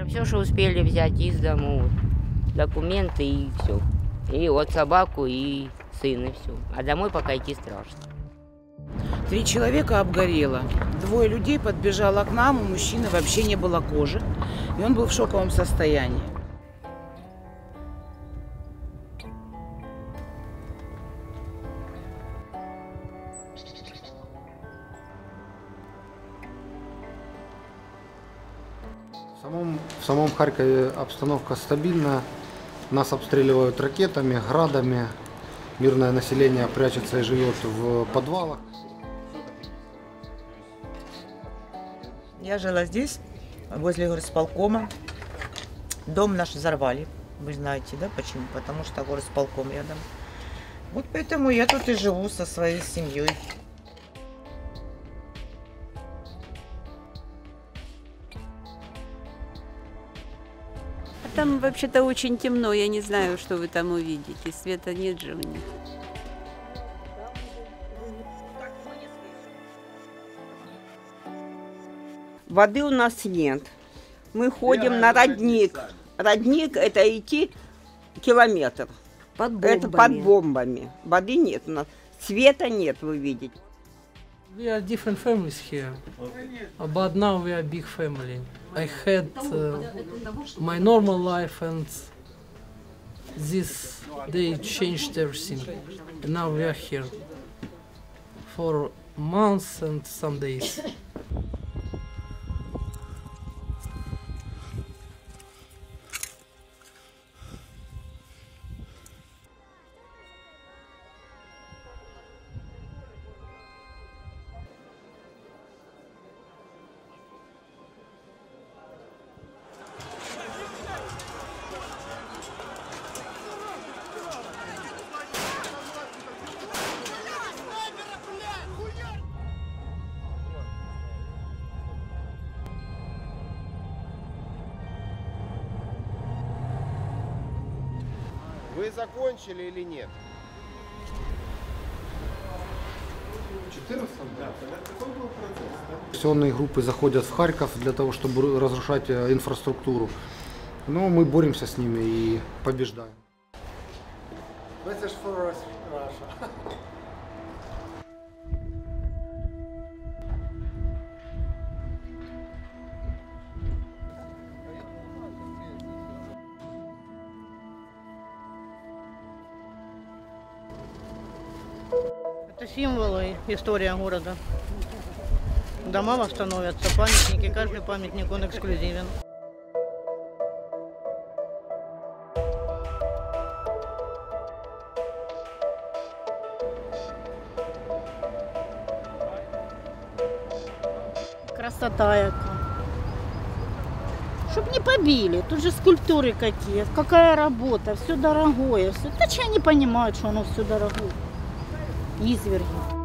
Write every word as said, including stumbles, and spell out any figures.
Взяли все, что успели взять из дому, документы и все. И вот собаку, и сына, и все. А домой пока идти страшно. Три человека обгорело. Двое людей подбежало к нам, у мужчины вообще не было кожи. И он был в шоковом состоянии. В самом, в самом Харькове обстановка стабильная. Нас обстреливают ракетами, градами. Мирное население прячется и живет в подвалах. Я жила здесь, возле горосполкома. Дом наш взорвали. Вы знаете, да, почему? Потому что горосполком рядом. Вот поэтому я тут и живу со своей семьей. Там вообще-то очень темно, я не знаю, что вы там увидите. Света нет же у них. Воды у нас нет. Мы ходим на родник. Родник — это идти километр. Под бомбами. Это под бомбами. Воды нет у нас. Света нет, вы видите. We are different families here, but now we are big family. I had uh, my normal life, and this they changed everything. And now we are here for months and some days. Вы закончили или нет? Диверсионные группы заходят в Харьков для того, чтобы разрушать инфраструктуру. Но мы боремся с ними и побеждаем. Это символы, история города. Дома восстановятся, памятники, каждый памятник, он эксклюзивен. Красота яка. Чтоб не побили, тут же скульптуры какие, какая работа, все дорогое. Все. Да что они понимают, что оно все дорогое. Изверги.